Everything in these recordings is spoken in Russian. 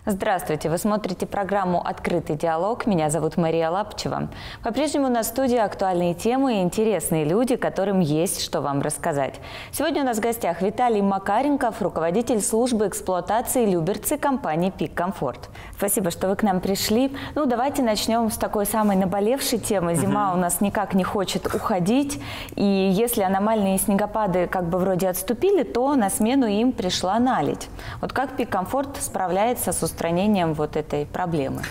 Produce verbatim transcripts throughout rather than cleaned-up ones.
Здравствуйте! Вы смотрите программу «Открытый диалог». Меня зовут Мария Лапчева. По-прежнему на студии актуальные темы и интересные люди, которым есть что вам рассказать. Сегодня у нас в гостях Виталий Макаренков, руководитель службы эксплуатации Люберцы компании «Пик Комфорт». Спасибо, что вы к нам пришли. Ну, давайте начнем с такой самой наболевшей темы. Зима у нас никак не хочет уходить. И если аномальные снегопады как бы вроде отступили, то на смену им пришла наледь. Вот как «Пик Комфорт» справляется с устранением вот этой проблемы?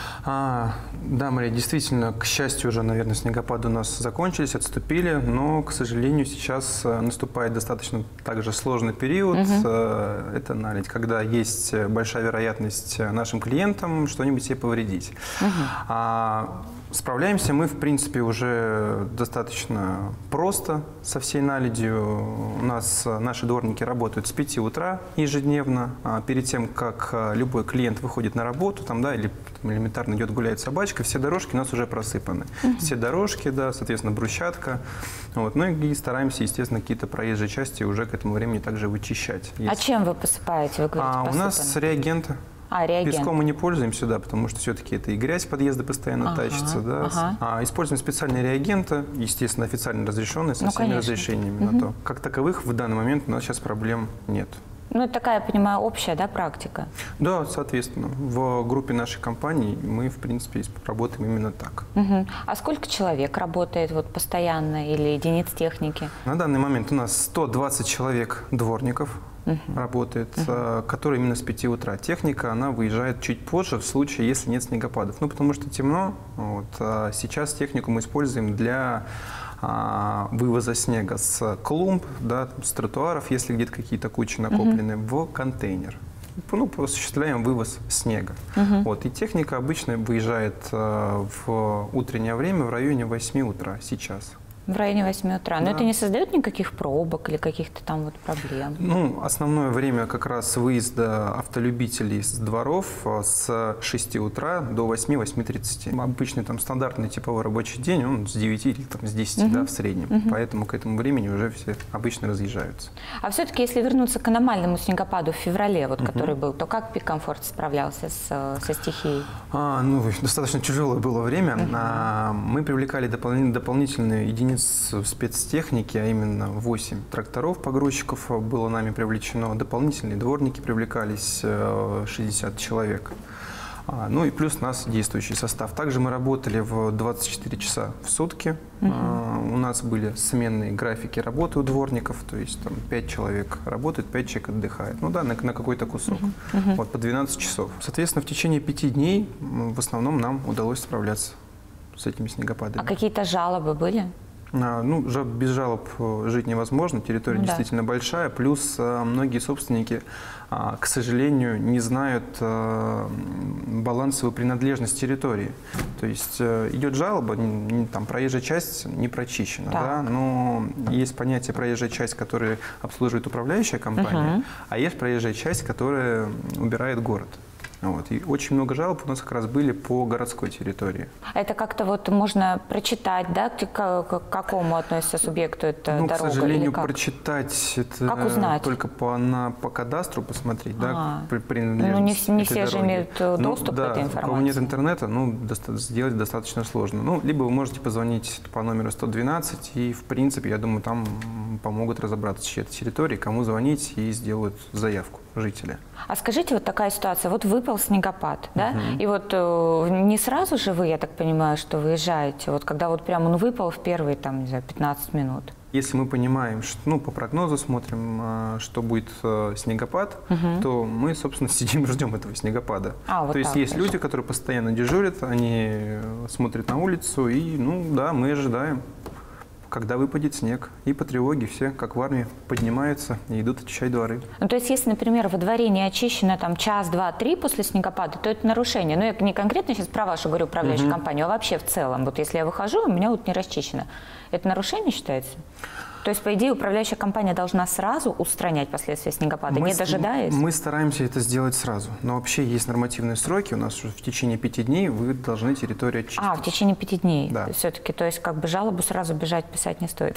А, да, Мария, действительно, к счастью, уже, наверное, снегопады у нас закончились, отступили, но, к сожалению, сейчас наступает достаточно также сложный период. Угу. Это наледь, когда есть большая вероятность нашим клиентам что-нибудь себе повредить. Угу. А, справляемся мы, в принципе, уже достаточно просто со всей наледью. У нас наши дворники работают с пяти утра ежедневно. А перед тем, как любой клиент выходит на работу, там, да, или там, элементарно идет гулять собачка, все дорожки у нас уже просыпаны. Uh-huh. Все дорожки, да, соответственно, брусчатка. Вот. Ну и стараемся, естественно, какие-то проезжие части уже к этому времени также вычищать. Есть. А чем вы посыпаете? Вы говорите, а, у нас реагенты. А, реагент. Песком мы не пользуемся, да, потому что все-таки это и грязь подъезда постоянно ага, тащится. Да. Ага. А, используем специальные реагенты, естественно, официально разрешенные, со ну, всеми конечно. разрешениями угу. на то. Как таковых в данный момент у нас сейчас проблем нет. Ну, это такая, я понимаю, общая, да, практика? Да, соответственно. В группе нашей компании мы, в принципе, работаем именно так. Угу. А сколько человек работает вот постоянно или единиц техники? На данный момент у нас сто двадцать человек дворников. Uh-huh. работает, uh-huh. который именно с пяти утра. Техника, она выезжает чуть позже, в случае, если нет снегопадов. Ну, потому что темно. Вот. А сейчас технику мы используем для а, вывоза снега с клумб, да, с тротуаров, если где-то какие-то кучи накоплены, uh-huh. в контейнер. Ну, осуществляем вывоз снега. Uh-huh. Вот. И техника обычно выезжает а, в утреннее время в районе восьми утра сейчас. В районе восьми утра. Но да. это не создает никаких пробок или каких-то там вот проблем? Ну, основное время как раз выезда автолюбителей с дворов с шести утра до восьми-восьми тридцати. Обычный там стандартный типовой рабочий день, он с девяти или там, с десяти, угу. да, в среднем. Угу. Поэтому к этому времени уже все обычно разъезжаются. А все-таки, если вернуться к аномальному снегопаду в феврале, вот, угу. который был, то как «Пик Комфорт» справлялся с, со стихией? А, ну, достаточно тяжелое было время. Угу. А, мы привлекали допол- дополнительные единицы спецтехники, а именно восемь тракторов погрузчиков было нами привлечено, дополнительные дворники привлекались шестьдесят человек. Ну и плюс у нас действующий состав. Также мы работали в двадцать четыре часа в сутки. Uh-huh. У нас были сменные графики работы у дворников, то есть там пять человек работает, пять человек отдыхает. Ну да, на, на какой-то кусок. Uh-huh. Uh-huh. Вот по двенадцать часов. Соответственно, в течение пяти дней в основном нам удалось справляться с этими снегопадами. А какие-то жалобы были? Ну, без жалоб жить невозможно, территория ну, действительно да. большая, плюс многие собственники, к сожалению, не знают балансовую принадлежность территории. То есть идет жалоба, там проезжая часть не прочищена, да, но есть понятие проезжая часть, которая обслуживает управляющая компания, угу. а есть проезжая часть, которая убирает город. Вот. И очень много жалоб у нас как раз были по городской территории. Это как-то вот можно прочитать, да, к, к какому относится субъекту эта ну, дорога? К сожалению, прочитать это как узнать? Только по, на, по кадастру посмотреть, а да, принадлежность. Ну, не, не все же имеют доступ ну, к да, этой информации. У кого нет интернета, ну, доста- сделать достаточно сложно. Ну, либо вы можете позвонить по номеру сто двенадцать, и, в принципе, я думаю, там помогут разобраться, чьей это территории, кому звонить, и сделают заявку жители. А скажите, вот такая ситуация, вот выпал снегопад, да, uh-huh. и вот э, не сразу же вы, я так понимаю, что выезжаете, вот когда вот прямо он выпал в первые, там, не знаю, пятнадцать минут? Если мы понимаем, что, ну, по прогнозу смотрим, что будет снегопад, uh-huh. то мы, собственно, сидим и ждем этого снегопада. А, вот то есть так, есть конечно. люди, которые постоянно дежурят, они смотрят на улицу, и, ну, да, мы ожидаем, когда выпадет снег. И по тревоге все, как в армии, поднимаются и идут очищать дворы. Ну, то есть, если, например, во дворе не очищено там час, два, три после снегопада, то это нарушение. Ну, я не конкретно сейчас про вашу, говорю, управляющую uh-huh. компанию, а вообще в целом. Вот если я выхожу, у меня вот не расчищено. Это нарушение считается? То есть, по идее, управляющая компания должна сразу устранять последствия снегопада, мы, не дожидаясь? Мы стараемся это сделать сразу. Но вообще есть нормативные сроки. У нас в течение пяти дней вы должны территорию очистить. А, в течение пяти дней? Да. Все-таки, то есть, как бы жалобу сразу бежать писать не стоит?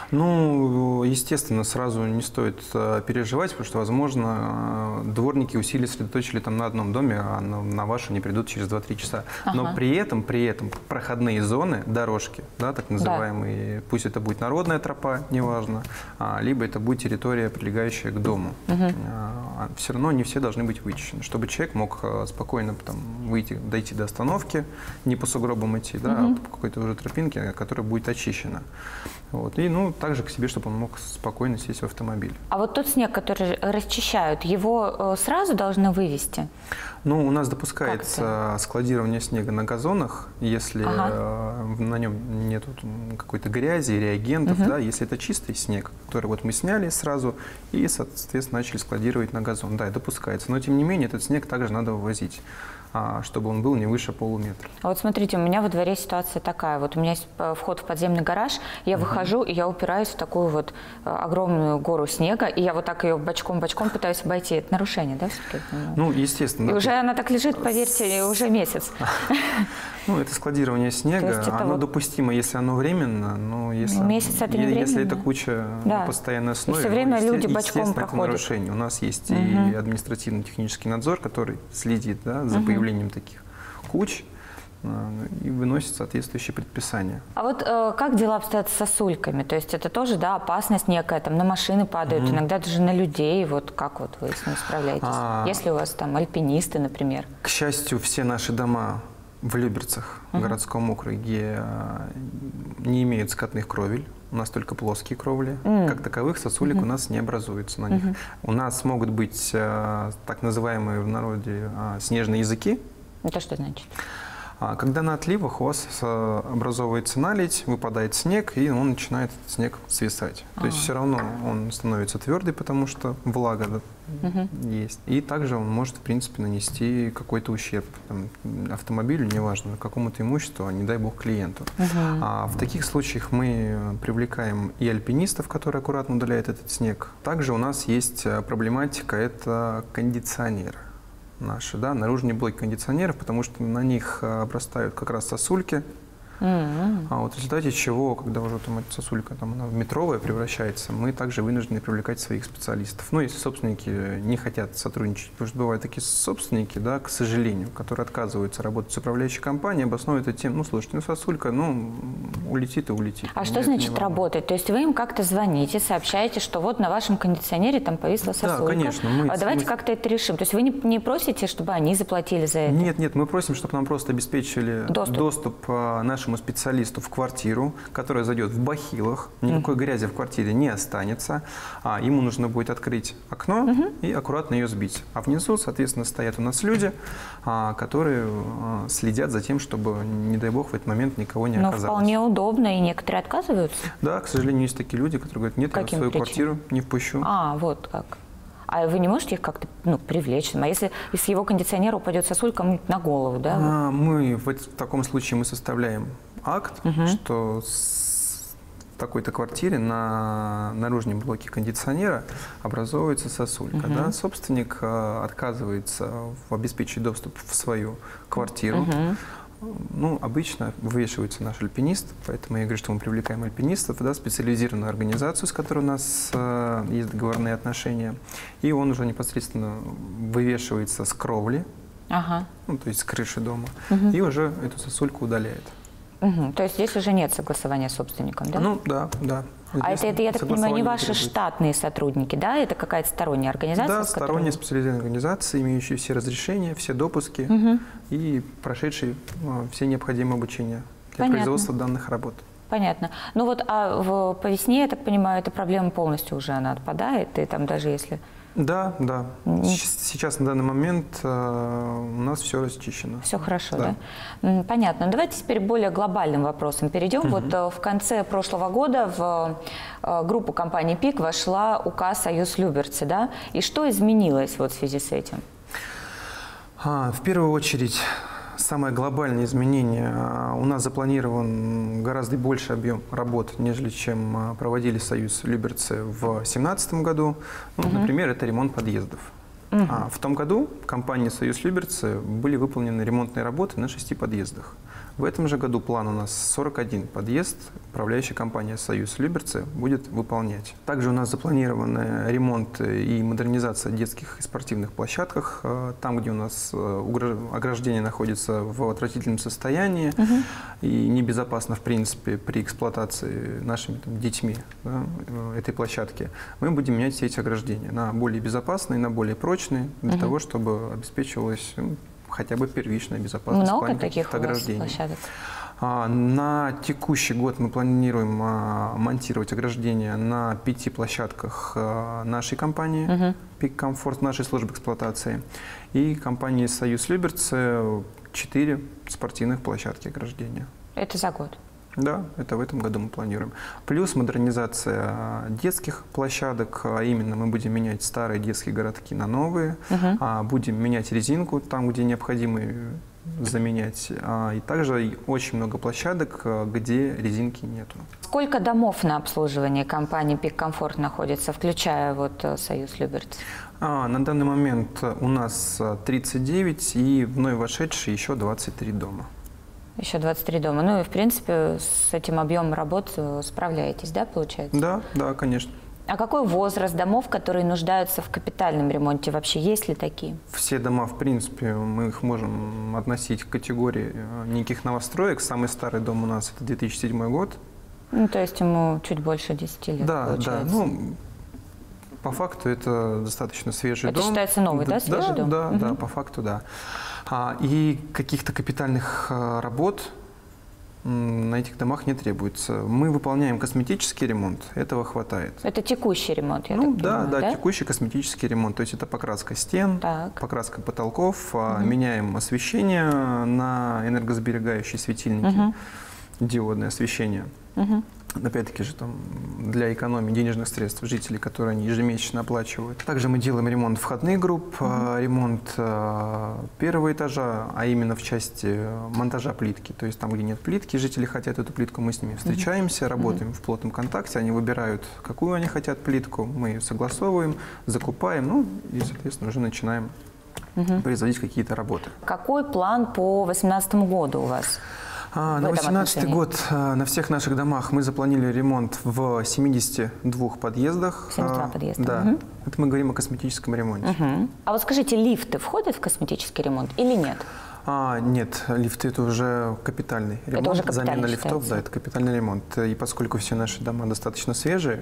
Ну, естественно, сразу не стоит переживать, потому что, возможно, дворники усилия сосредоточили там на одном доме, а на, на вашу не придут через два-три часа. Ага. Но при этом, при этом проходные зоны, дорожки, да, так называемые, да. Пусть это будет народная тропа, неважно, а, либо это будет территория, прилегающая к дому. Угу. А, все равно не все должны быть вычищены, чтобы человек мог спокойно там, выйти, дойти до остановки, не по сугробам идти, да, угу. а по какой-то уже тропинке, которая будет очищена. Вот. И ну, также к себе, чтобы он мог спокойно сесть в автомобиль. А вот тот снег, который расчищают, его сразу должны вывезти? Ну, у нас допускается складирование снега на газонах, если ага. на нем нет какой-то грязи, реагентов, угу. да, если это чистый снег, который вот мы сняли сразу и, соответственно, начали складировать на газон. Да, допускается. Но, тем не менее, этот снег также надо вывозить, чтобы он был не выше полуметра. А вот смотрите, у меня во дворе ситуация такая. Вот у меня есть вход в подземный гараж, я угу. выхожу, и я упираюсь в такую вот огромную гору снега, и я вот так ее бочком-бочком пытаюсь обойти. Это нарушение, да, все-таки? Ну, естественно. И да, уже ты... она так лежит, поверьте, уже месяц. Ну, это складирование снега, оно допустимо, если оно временно, но если, месяц это не если это куча да. на постоянной основе, все время ну, люди бочком проходят. Это нарушение. У нас есть угу. и административно-технический надзор, который следит, да, за угу. появлением таких куч и выносит соответствующие предписания. А вот э, как дела обстоят с сосульками? То есть это тоже, да, опасность некая, там на машины падают, mm-hmm. иногда даже на людей. Вот как вот вы с ним справляетесь? А... Если у вас там альпинисты, например? К счастью, все наши дома в Люберцах, в uh-huh. городском округе, не имеют скатных кровель. У нас только плоские кровли. Mm. Как таковых сосулек uh-huh. у нас не образуется на них. Uh-huh. У нас могут быть так называемые в народе снежные языки. Это что значит? Когда на отливах у вас образовывается наледь, выпадает снег, и он начинает этот снег свисать. А-а-а. То есть все равно он становится твердый, потому что влага да, угу. есть. И также он может, в принципе, нанести какой-то ущерб там, автомобилю, неважно, какому-то имуществу, а не дай бог клиенту. Угу. А в таких случаях мы привлекаем и альпинистов, которые аккуратно удаляют этот снег. Также у нас есть проблематика – это кондиционер. Наши, да, наружные блоки кондиционеров, потому что на них обрастают как раз сосульки. Mm-hmm. А вот в результате чего, когда уже там эта сосулька там, она в метровая превращается, мы также вынуждены привлекать своих специалистов. Ну, если собственники не хотят сотрудничать, потому что бывают такие собственники, да, к сожалению, которые отказываются работать с управляющей компанией, обосновывают это тем, ну, слушайте, ну, сосулька, ну, улетит и улетит. А что значит работать? То есть вы им как-то звоните, сообщаете, что вот на вашем кондиционере там повисла сосулька. Да, конечно. Мы, а давайте мы... как-то это решим. То есть вы не, не просите, чтобы они заплатили за это? Нет, нет, мы просим, чтобы нам просто обеспечили доступ, доступ нашим специалисту в квартиру, который зайдет в бахилах, никакой mm. грязи в квартире не останется, а ему нужно будет открыть окно mm-hmm. и аккуратно ее сбить. А внизу, соответственно, стоят у нас люди, а, которые а, следят за тем, чтобы, не дай бог, в этот момент никого не Но оказалось. Но вполне удобно, и некоторые отказываются? Да, к сожалению, есть такие люди, которые говорят, нет, Каким я в свою причинам? квартиру не впущу. А, вот как. А вы не можете их как-то ну, привлечь? А если из его кондиционера упадет сосулька на голову, да? А, мы в, в таком случае мы составляем акт, угу. что в такой-то квартире на наружном блоке кондиционера образовывается сосулька. Угу. Да? Собственник а, отказывается в обеспечить доступ в свою квартиру. Угу. Ну, обычно вывешивается наш альпинист, поэтому я говорю, что мы привлекаем альпинистов, да, специализированную организацию, с которой у нас э, есть договорные отношения, и он уже непосредственно вывешивается с кровли, ага. ну, то есть с крыши дома, угу. и уже эту сосульку удаляет. Угу. То есть здесь уже нет согласования с собственником, да? Ну, да, да. А это, это, я так понимаю, не ваши требует. штатные сотрудники, да? Это какая-то сторонняя организация? Да, сторонняя которой... специализированная организация, имеющая все разрешения, все допуски угу. и прошедшие ну, все необходимые обучения для Понятно. производства данных работ. Понятно. Ну вот, а в, по весне, я так понимаю, эта проблема полностью уже она отпадает, и там даже если... Да, да. Сейчас на данный момент э, у нас все расчищено. Все хорошо, да? да? Понятно. Давайте теперь более глобальным вопросам перейдем. Угу. Вот э, в конце прошлого года в э, группу компании ПИК вошла УК «Союз Люберцы», да? И что изменилось вот в связи с этим? А, в первую очередь самое глобальное изменение. У нас запланирован гораздо больше объем работ, нежели чем проводили Союз Люберцы в две тысячи семнадцатом году. Ну, угу. Например, это ремонт подъездов. Угу. А в том году компанией Союз Люберцы были выполнены ремонтные работы на шести подъездах. В этом же году план у нас сорок один подъезд, управляющая компания «Союз Люберцы» будет выполнять. Также у нас запланированы ремонт и модернизация детских и спортивных площадках, там, где у нас ограждение находится в отвратительном состоянии угу. и небезопасно, в принципе, при эксплуатации нашими там, детьми, да, этой площадки. Мы будем менять все эти ограждения на более безопасные, на более прочные, для угу. того, чтобы обеспечивалось хотя бы первичная безопасность. Много таких ограждений? Площадок? А, на текущий год мы планируем а, монтировать ограждения на пяти площадках а, нашей компании, угу. «Пик Комфорт», нашей службы эксплуатации, и компании «Союз Люберцы» четыре спортивных площадки ограждения. Это за год? Да, это в этом году мы планируем. Плюс модернизация детских площадок, а именно мы будем менять старые детские городки на новые, угу. а будем менять резинку там, где необходимо заменять. А, и также очень много площадок, где резинки нету. Сколько домов на обслуживании компании «Пик Комфорт» находится, включая вот «Союз Люберцы»? А, на данный момент у нас тридцать девять и вновь вошедшие еще двадцать три дома. Еще двадцать три дома. Ну и, в принципе, с этим объемом работ справляетесь, да, получается? Да, да, конечно. А какой возраст домов, которые нуждаются в капитальном ремонте? Вообще есть ли такие? Все дома, в принципе, мы их можем относить к категории неких новостроек. Самый старый дом у нас – это две тысячи седьмой год. Ну, то есть ему чуть больше десяти лет, да, получается. Да, ну, по факту это достаточно свежий это дом. Это считается новый, да, свежий да, дом? Да, угу. да, по факту, да. А, и каких-то капитальных а, работ на этих домах не требуется. Мы выполняем косметический ремонт, этого хватает. Это текущий ремонт, я ну, так да, понимаю, да, да? текущий косметический ремонт. То есть это покраска стен, так. покраска потолков, угу. меняем освещение на энергосберегающие светильники, угу. диодное освещение. Угу. Опять-таки же там для экономии денежных средств жителей, которые они ежемесячно оплачивают. Также мы делаем ремонт входных групп, mm-hmm. ремонт э, первого этажа, а именно в части монтажа плитки. То есть там, где нет плитки, жители хотят эту плитку, мы с ними встречаемся, mm-hmm. работаем mm-hmm. в плотном контакте, они выбирают, какую они хотят плитку, мы ее согласовываем, закупаем, ну и, соответственно, уже начинаем mm-hmm. производить какие-то работы. Какой план по две тысячи восемнадцатому году у вас? А, на две тысячи восемнадцатый год а, на всех наших домах мы запланировали ремонт в семидесяти двух подъездах. семьдесят два подъезда. Да. Угу. Это мы говорим о косметическом ремонте. Угу. А вот скажите, лифты входят в косметический ремонт или нет? А, нет, лифты – это уже капитальный ремонт. Это уже капитальный замена считается. лифтов, да, это капитальный ремонт. И поскольку все наши дома достаточно свежие,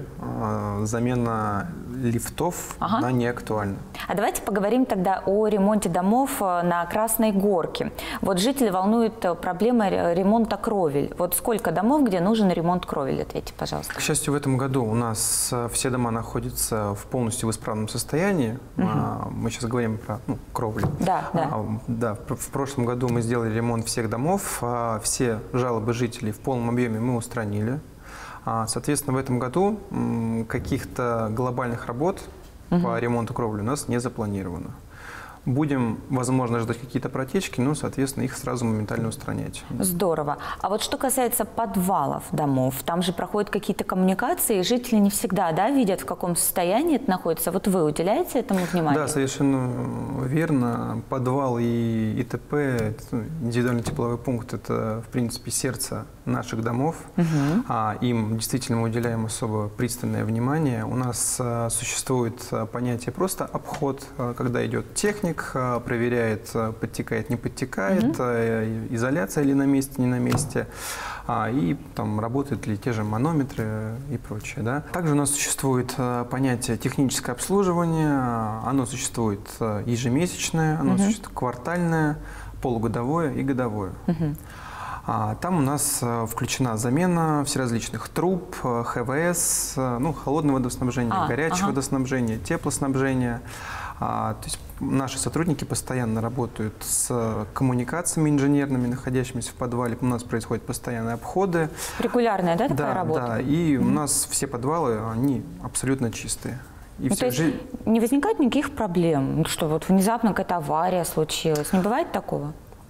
замена лифтов ага. она не актуальна. А давайте поговорим тогда о ремонте домов на Красной Горке. Вот жители волнует проблема ремонта кровель. Вот сколько домов, где нужен ремонт кровель? Ответьте, пожалуйста. К счастью, в этом году у нас все дома находятся в полностью в исправном состоянии. Угу. Мы сейчас говорим про ну, кровлю. Да, да. А, да, в прошлом В прошлом году мы сделали ремонт всех домов, а все жалобы жителей в полном объеме мы устранили. А, соответственно, в этом году каких-то глобальных работ угу. по ремонту кровли у нас не запланировано. Будем, возможно, ждать какие-то протечки, но, соответственно, их сразу моментально устранять. Здорово. А вот что касается подвалов домов, там же проходят какие-то коммуникации, и жители не всегда, да, видят, в каком состоянии это находится. Вот вы уделяете этому внимание? Да, совершенно верно. Подвал и ИТП, это, индивидуальный тепловой пункт, это, в принципе, сердце наших домов. Угу. А, им действительно мы уделяем особо пристальное внимание. У нас а, существует а, понятие просто обход, а, когда идет техника, проверяет, подтекает, не подтекает, mm-hmm. изоляция ли на месте, не на месте, и там работают ли те же манометры и прочее. Да. Также у нас существует понятие техническое обслуживание, оно существует ежемесячное, оно mm-hmm. существует квартальное, полугодовое и годовое. Mm-hmm. А, там у нас включена замена всеразличных труб, ХВС, ну, холодное водоснабжение, а, горячее ага. водоснабжение, теплоснабжение. А, то есть наши сотрудники постоянно работают с коммуникациями инженерными, находящимися в подвале. У нас происходят постоянные обходы. Регулярная, да, такая да, работа? Да, и mm-hmm. у нас все подвалы, они абсолютно чистые. И ну, то есть жи... не возникает никаких проблем, что вот внезапно какая-то авария случилась? Не бывает такого?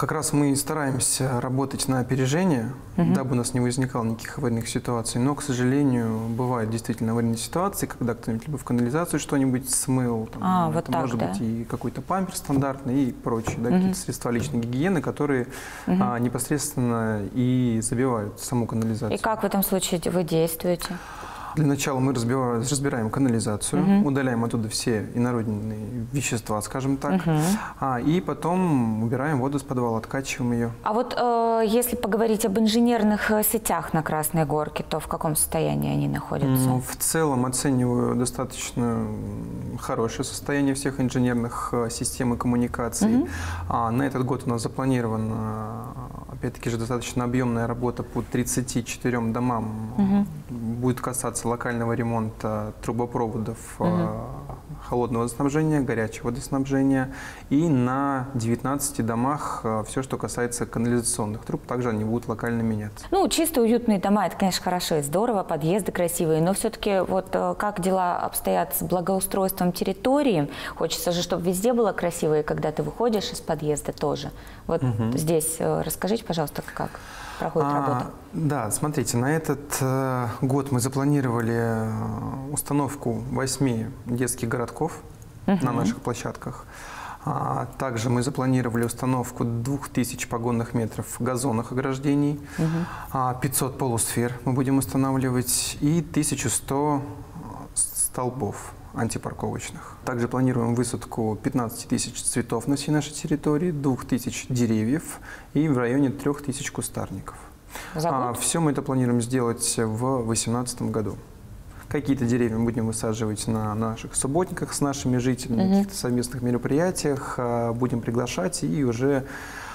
Как раз мы стараемся работать на опережение, угу. дабы у нас не возникало никаких аварийных ситуаций. Но, к сожалению, бывают действительно аварийные ситуации, когда кто-нибудь либо в канализацию что-нибудь смыл, там, а, это вот так, может да? быть и какой-то пампер стандартный и прочие, да, угу. какие-то средства личной гигиены, которые угу. а, непосредственно и забивают саму канализацию. И как в этом случае вы действуете? Для начала мы разбираем, разбираем канализацию, угу. удаляем оттуда все инородные вещества, скажем так, угу. а, и потом убираем воду с подвала, откачиваем ее. А вот э, если поговорить об инженерных сетях на Красной Горке, то в каком состоянии они находятся? Ну, в целом оцениваю достаточно хорошее состояние всех инженерных систем и коммуникаций. Угу. А, на этот год у нас запланирована, опять-таки же, достаточно объемная работа по тридцати четырем домам. Угу. Будет касаться локального ремонта трубопроводов угу. холодного водоснабжения, горячего водоснабжения. И на девятнадцати домах все, что касается канализационных труб, также они будут локально меняться. Ну, чисто уютные дома, это, конечно, хорошо и здорово, подъезды красивые, но все-таки вот как дела обстоят с благоустройством территории? Хочется же, чтобы везде было красиво, и когда ты выходишь из подъезда тоже. Вот угу. здесь расскажите, пожалуйста, как проходит а, работа? Да, смотрите, на этот э, год мы запланировали установку восьми детских городков угу. на наших площадках. А, также мы запланировали установку двух тысяч погонных метров газонных ограждений, угу. а, пятьсот полусфер мы будем устанавливать и тысячу сто столбов антипарковочных. Также планируем высадку пятнадцати тысяч цветов на всей нашей территории, двух тысяч деревьев и в районе трёх тысяч кустарников. А, все мы это планируем сделать в две тысячи восемнадцатом году. Какие-то деревья мы будем высаживать на наших субботниках с нашими жителями, mm-hmm. каких-то совместных мероприятиях, будем приглашать и уже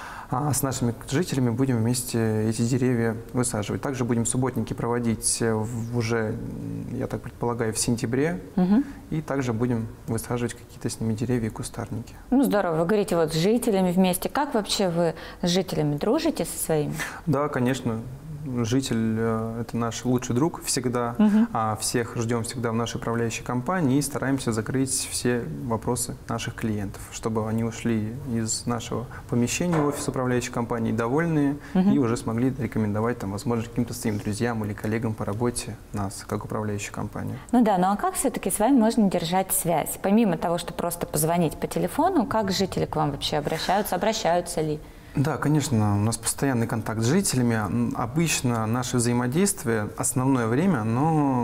а с нашими жителями будем вместе эти деревья высаживать. Также будем субботники проводить уже, я так предполагаю, в сентябре. Угу. И также будем высаживать какие-то с ними деревья и кустарники. Ну, здорово. Вы говорите, вот с жителями вместе. Как вообще вы с жителями дружите со своими? Да, конечно. Житель – это наш лучший друг всегда, угу. а всех ждем всегда в нашей управляющей компании и стараемся закрыть все вопросы наших клиентов, чтобы они ушли из нашего помещения в офис управляющей компании довольные угу. и уже смогли рекомендовать, там, возможно, каким-то своим друзьям или коллегам по работе нас, как управляющую компанию. Ну да, ну а как все-таки с вами можно держать связь? Помимо того, что просто позвонить по телефону, как жители к вам вообще обращаются, обращаются ли? Да, конечно, у нас постоянный контакт с жителями. Обычно наше взаимодействие, основное время, оно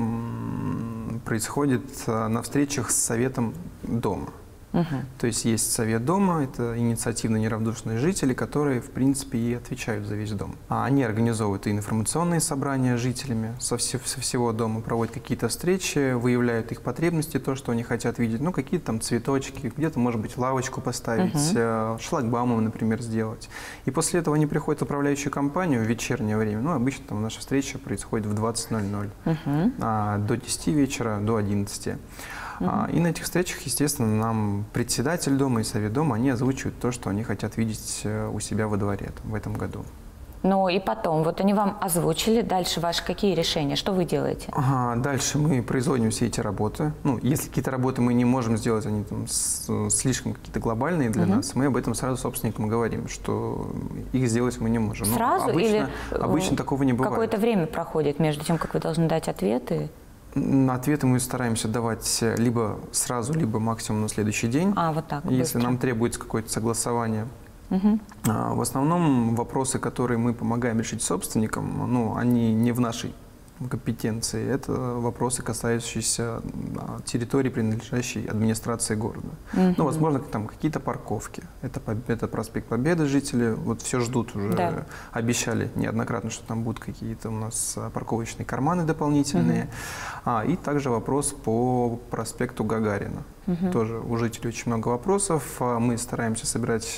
происходит на встречах с советом дома. Угу. То есть есть совет дома, это инициативно-неравнодушные жители, которые, в принципе, и отвечают за весь дом. А они организовывают и информационные собрания с жителями со, все, со всего дома, проводят какие-то встречи, выявляют их потребности, то, что они хотят видеть. Ну, какие-то там цветочки, где-то, может быть, лавочку поставить, угу. шлагбаумом, например, сделать. И после этого они приходят в управляющую компанию в вечернее время. Ну, обычно там наша встреча происходит в двадцать ноль ноль, угу. а, до десяти вечера, до одиннадцати. Uh-huh. И на этих встречах, естественно, нам председатель дома и совет дома, они озвучивают то, что они хотят видеть у себя во дворе в этом году. Ну и потом, вот они вам озвучили, дальше ваши какие решения, что вы делаете? Ага, дальше мы производим все эти работы. Ну, если какие-то работы мы не можем сделать, они там с, слишком какие-то глобальные для uh-huh. нас, мы об этом сразу собственникам говорим, что их сделать мы не можем. Сразу обычно, или обычно такого не бывает. Какое-то время проходит между тем, как вы должны дать ответы? Ответы мы стараемся давать либо сразу, либо максимум на следующий день. А, вот так, если быстро. нам требуется какое-то согласование. Угу. В основном вопросы, которые мы помогаем решить собственникам, ну, они не в нашей компетенции. Это вопросы, касающиеся территории, принадлежащей администрации города. Mm-hmm. Ну, возможно, там какие-то парковки. Это, это проспект Победы, жители вот все ждут уже. Да. Обещали неоднократно, что там будут какие-то у нас парковочные карманы дополнительные. Mm-hmm. а, и также вопрос по проспекту Гагарина. Угу. Тоже у жителей очень много вопросов. Мы стараемся собирать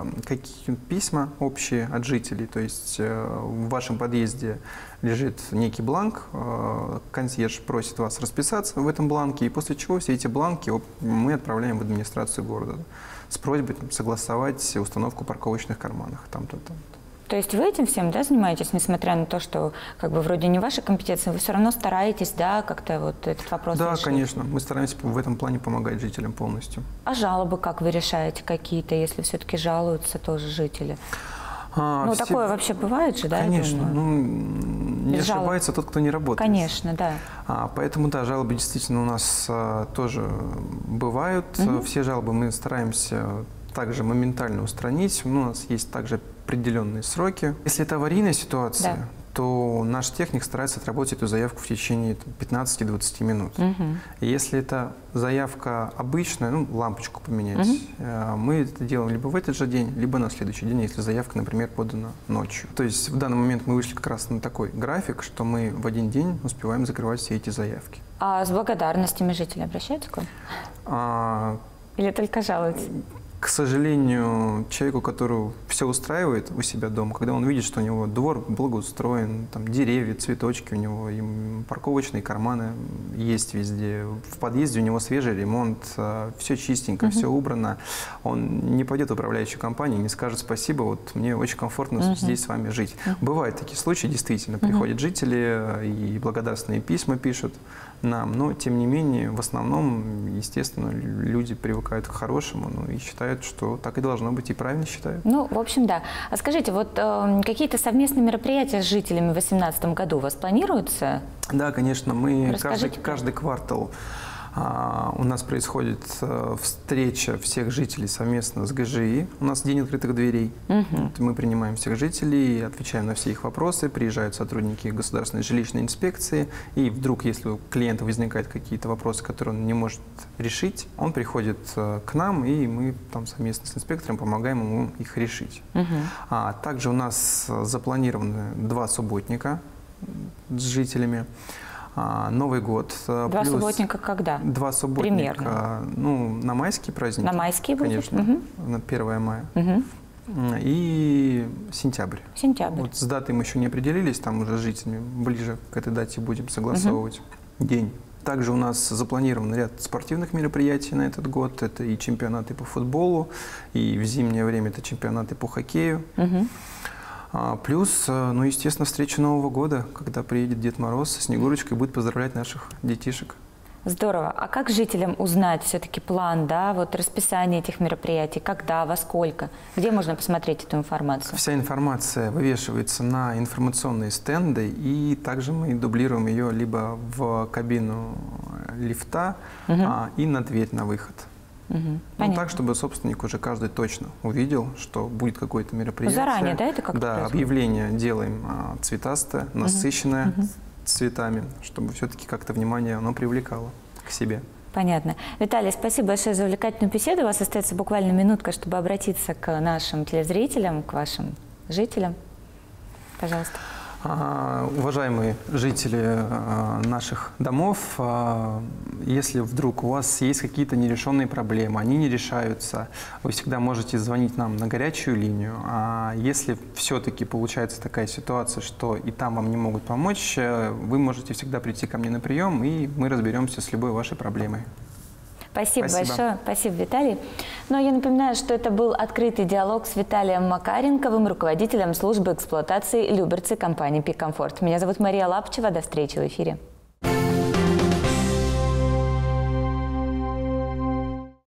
какие письма общие от жителей. То есть в вашем подъезде лежит некий бланк, консьерж просит вас расписаться в этом бланке, и после чего все эти бланки мы отправляем в администрацию города с просьбой там, согласовать установку парковочных карманов там-то, там-то. То есть вы этим всем, да, занимаетесь, несмотря на то, что как бы вроде не ваша компетенция, вы все равно стараетесь, да, как-то вот этот вопрос Да, решить? конечно. Мы стараемся в этом плане помогать жителям полностью. А жалобы как вы решаете какие-то, если все-таки жалуются тоже жители? А, ну, все... такое вообще бывает же, да? Конечно. Ну, не Без ошибается жалоб. тот, кто не работает. Конечно, да. А, поэтому, да, жалобы действительно у нас а, тоже бывают. Угу. Все жалобы мы стараемся также моментально устранить. Ну, у нас есть также определенные сроки. Если это аварийная ситуация, да, то наш техник старается отработать эту заявку в течение пятнадцати-двадцати минут. Угу. И если это заявка обычная, ну, лампочку поменять, угу, мы это делаем либо в этот же день, либо на следующий день, если заявка, например, подана ночью. То есть в данный момент мы вышли как раз на такой график, что мы в один день успеваем закрывать все эти заявки. А с благодарностями жители обращаются к вам? А... Или только жалуются? К сожалению, человеку, которого все устраивает у себя дома, когда он видит, что у него двор благоустроен, там деревья, цветочки у него, и парковочные карманы есть везде, в подъезде у него свежий ремонт, все чистенько, uh-huh, все убрано, он не пойдет в управляющую компанию, не скажет спасибо, вот мне очень комфортно uh-huh. здесь с вами жить. Uh-huh. Бывают такие случаи, действительно, uh-huh. приходят жители и благодарственные письма пишут нам, но тем не менее, в основном, естественно, люди привыкают к хорошему, ну, и считают, что так и должно быть, и правильно считают. Ну, в общем, да. А скажите, вот э, какие-то совместные мероприятия с жителями в две тысячи восемнадцатом году у вас планируются? Да, конечно, мы каждый, каждый квартал а, у нас происходит а, встреча всех жителей совместно с ГЖИ. У нас день открытых дверей. Угу. Вот, мы принимаем всех жителей, отвечаем на все их вопросы, приезжают сотрудники государственной жилищной инспекции, и вдруг, если у клиента возникают какие-то вопросы, которые он не может решить, он приходит а, к нам, и мы там совместно с инспектором помогаем ему их решить. Угу. А, также у нас запланированы два субботника с жителями. А, Новый год. Два плюс субботника когда? Два субботника. Примерно. Ну, на майские праздники. На майские будет? Конечно, угу, на первое мая. Угу. И сентябрь. Сентябрь. Вот с датой мы еще не определились, там уже с жителями ближе к этой дате будем согласовывать угу. день. Также у нас запланирован ряд спортивных мероприятий на этот год. Это и чемпионаты по футболу, и в зимнее время это чемпионаты по хоккею. Угу. Плюс, ну, естественно, встреча Нового года, когда приедет Дед Мороз со Снегурочкой и будет поздравлять наших детишек. Здорово. А как жителям узнать все-таки план, да, вот расписание этих мероприятий, когда, во сколько? Где можно посмотреть эту информацию? Вся информация вывешивается на информационные стенды, и также мы дублируем ее либо в кабину лифта, угу, а, и на дверь на выход. Угу, ну, так, чтобы собственник уже каждый точно увидел, что будет какое-то мероприятие. Заранее, да, это как-то Да, происходит? Объявление делаем а, цветастое, насыщенное угу. цветами, чтобы все-таки как-то внимание оно привлекало к себе. Понятно. Виталий, спасибо большое за увлекательную беседу. У вас остается буквально минутка, чтобы обратиться к нашим телезрителям, к вашим жителям. Пожалуйста. Уважаемые жители наших домов, если вдруг у вас есть какие-то нерешенные проблемы, они не решаются, вы всегда можете звонить нам на горячую линию. А если все-таки получается такая ситуация, что и там вам не могут помочь, вы можете всегда прийти ко мне на прием, и мы разберемся с любой вашей проблемой. Спасибо, Спасибо большое. Спасибо, Виталий. Ну, а я напоминаю, что это был открытый диалог с Виталием Макаренковым, руководителем службы эксплуатации Люберцы компании «Пик Комфорт». Меня зовут Мария Лапчева. До встречи в эфире.